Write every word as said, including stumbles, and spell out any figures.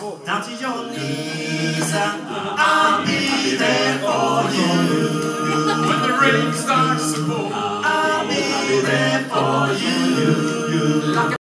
down to your knees, and I'll be there for you. When the rain starts to pour, I'll be there for you. like a